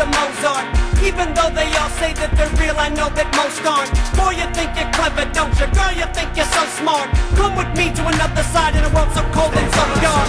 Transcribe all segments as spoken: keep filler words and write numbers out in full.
of Mozart. Even though they all say that they're real, I know that most aren't. Boy, you think you're clever, don't you? Girl, you think you're so smart. Come with me to another side in a world so cold and so dark.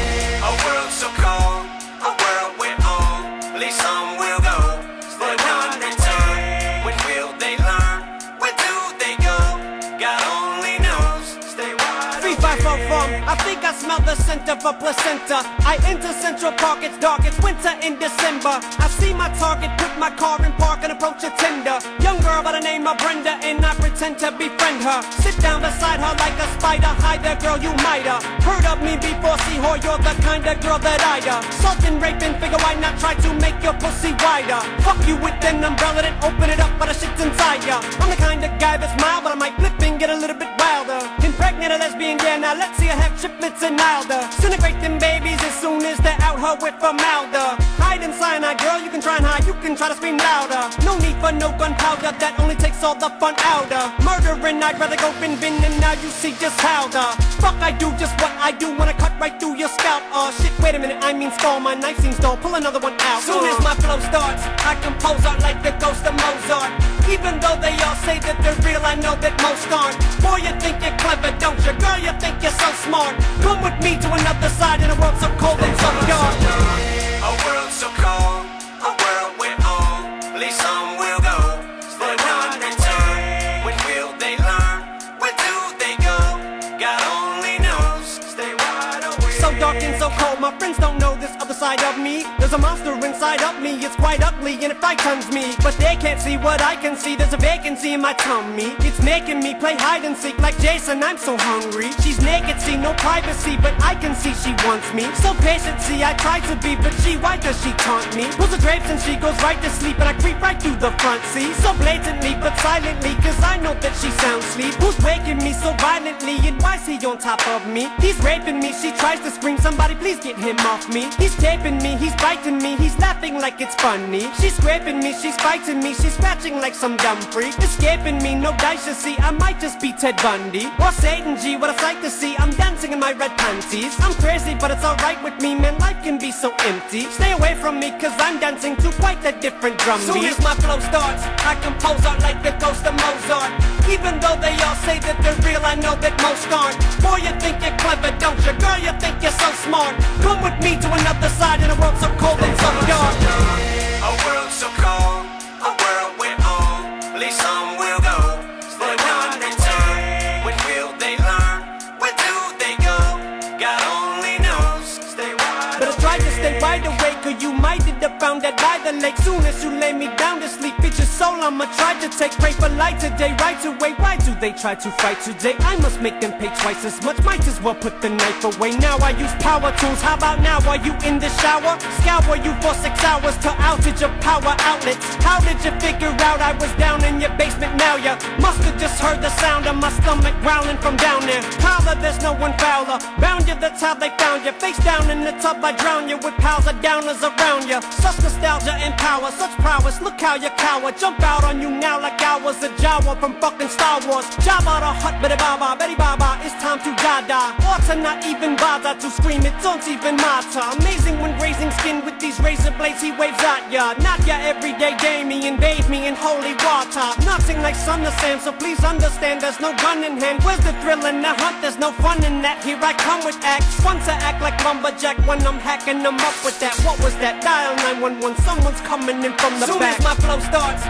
A world so cold, a world we're on. At least some will go, but none return. When will they learn? Where do they go? God only knows. Stay wide Three, five, four, four. I think I smell the scent of a placenta. I enter Central Park, it's dark, it's winter in December. I see my target, put my car in park and approach a tender. Young girl by the name of Brenda, and I pretend to befriend her. Sit down beside her like a spider. Hi there, girl, you might have heard of me before. See her, you're the kind of girl that I uh Salt and raping, figure why not try to make your pussy wider. Fuck you with an umbrella, then open it up, but the shit's inside ya. I'm the kind of guy that's mild, but I might flip and get a little bit wilder. Impregnate a lesbian, yeah, now let's see her have triplets and Ilda. Disintegrate them babies as soon as they're out her with formaldehyde. Hide in cyanide, girl, you can try and hide, you can try to scream louder. No need for no gunpowder, that only takes all the fun outer. Murdering, I'd rather go bin bin, and now you see just how the fuck I do just what I do when I cut right through your scalp. Oh shit, wait a minute, I mean stall, my knife seems dull, pull another one out. Soon as my flow starts, I compose art like the ghost of Mozart. Even though they all say that they're real, I know that most aren't. Boy, you think you're clever, don't you? Girl, you think you're so smart. Come with me to another side in a world so cold and so dark. A world so cold, a world we're on. At least some will go, but none return. When will they learn? Where do they go? God only knows. Stay wide awake. So dark and so cold, my friends don't know this other side of me. There's a monster inside of me, it's quite ugly and it frightens me. But they can't see what I can see, there's a vacancy in my tummy. It's making me play hide and seek like Jason, I'm so hungry. She's naked, see no privacy, but I can see she wants me. So patient, see I try to be, but she, why does she taunt me? Pulls the drapes and she goes right to sleep, and I creep right through the front seat. So blatantly, but silently, cause I know that she sound asleep. Who's waking me so violently, and why's he on top of me? He's raping me, she tries to scream, somebody please get him off me. He's taping me, he's biting me, he's laughing like it's funny. She's scraping me, she's fighting me, she's scratching like some dumb freak. Escaping me, no dice you see, I might just be Ted Bundy or Satan G, what a sight to see. I'm dancing in my red panties. I'm crazy, but it's alright with me, man, life can be so empty. Stay away from me, cause I'm dancing to quite a different drum beat. Soon as my flow starts, I compose art like the ghost of Mozart. Even though they all say that they're real, I know that most aren't. Boy, you think you're clever, don't you? Girl, you think you're so smart. Come with me to another side in a world so cold and so dark. A world so cold, a world we're on. At least some will go, but none return. When will they learn? Where do they go? God only knows. Stay wide But I tried to stay wide awake, or you might end up found dead by the lake. Soon as you lay me down to sleep, it's your soul I'ma try to take. Pray for light today, right away. Why do they try to fight today? I must make them pay twice as much. Might as well put the knife away. Now I use power tools. How about now? Are you in the shower? Scour you for six hours to outage of power outlets. How did you figure out I was down in your basement? Now you must have just heard the sound of my stomach growling from down there. Holla, there's no one fouler. Bound you, that's how they found you. Face down in the tub, I drown you with piles of downers around you. Such nostalgia and power, such prowess. Look how you cower. Jump out on you now like I was a Jawa from fucking Star Wars. Jabba the Hutt, Betty Baba, Betty Baba, it's time to die-die. Or to not even bother to scream, it don't even matter. Amazing when grazing skin with these razor blades he waves at ya. Not your everyday game, he invade me in holy water. Nothing like sun to sand, so please understand there's no gun in hand. Where's the thrill in the hunt? There's no fun in that. Here I come with acts, fun to act like lumberjack when I'm hacking them up with that. What was that? Dial nine one one, someone's coming in from the Soon back. Soon as my flow starts,